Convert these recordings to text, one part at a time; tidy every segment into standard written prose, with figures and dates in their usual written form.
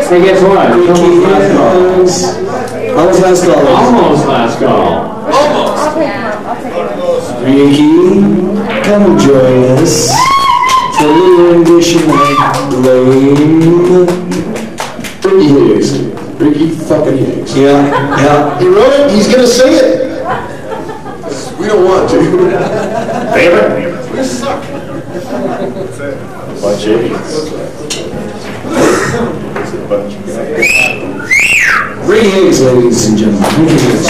Hey, guess what? Almost last call. Almost last call. Almost. Ricky, come and join us. It's a little rendition of Blame. Ricky Higgs. Ricky fucking Higgs. Yeah. He wrote it, he's gonna sing it. We don't want to. Favorite? We suck. Bunch of idiots. Ricky Higgs, ladies and gentlemen. Ricky Higgs.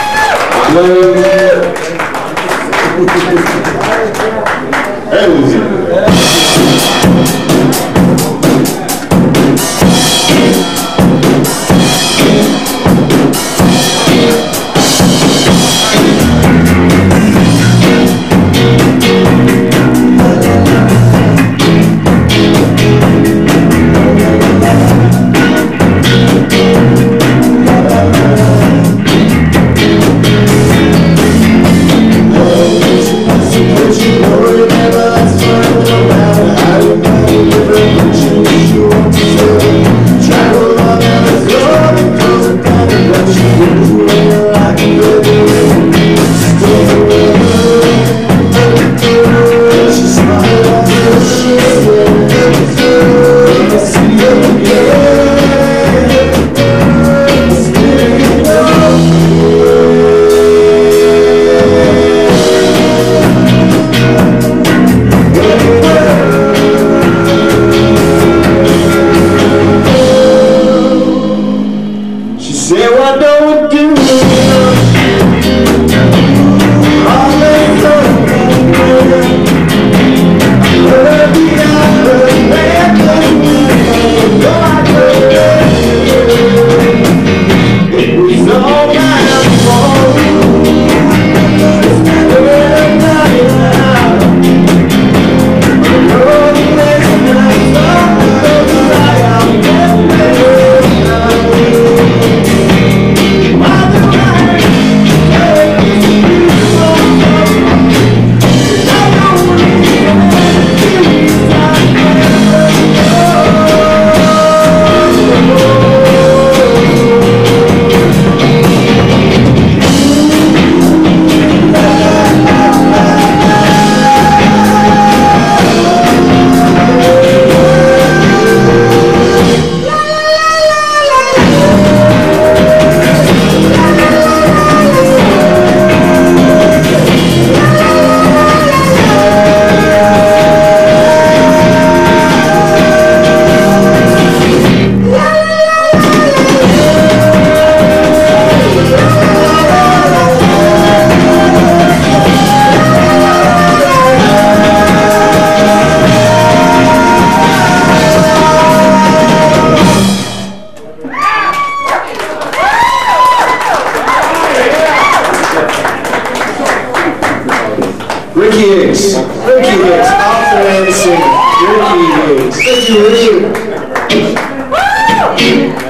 Ricky Higgs. Ricky Higgs. Author and singer. Ricky Higgs. Thank you, Ricky.